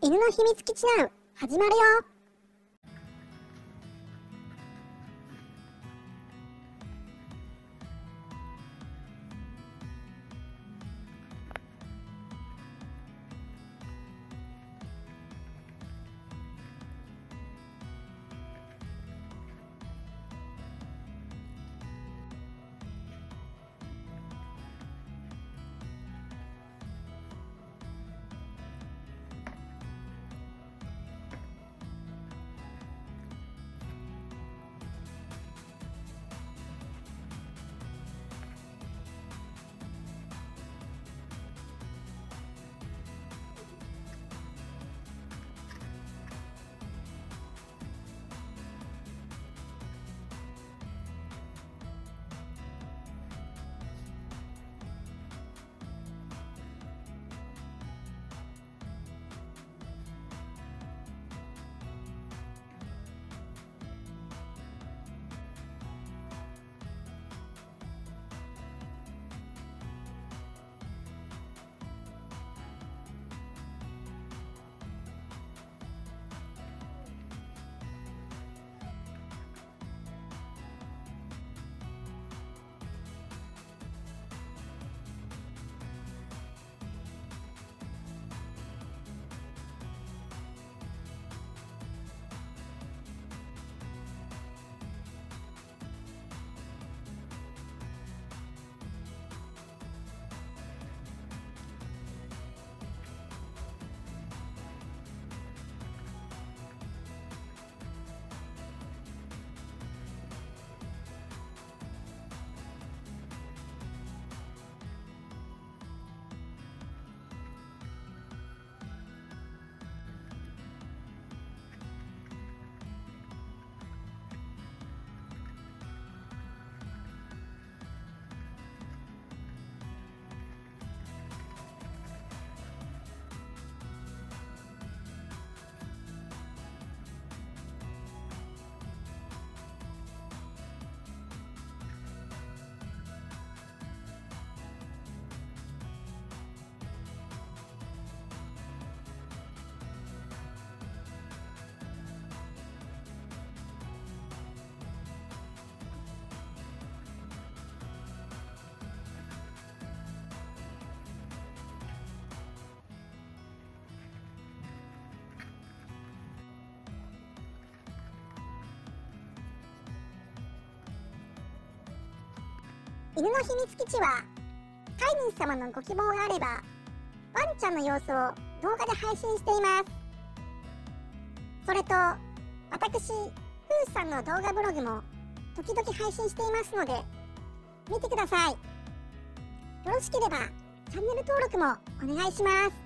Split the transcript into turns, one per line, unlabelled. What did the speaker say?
犬の秘密基地ナウ始まるよ。犬の秘密基地は飼い主様のご希望があればワンちゃんの様子を動画で配信しています。それと私ふーさんの動画ブログも時々配信していますので見てください。よろしければチャンネル登録もお願いします。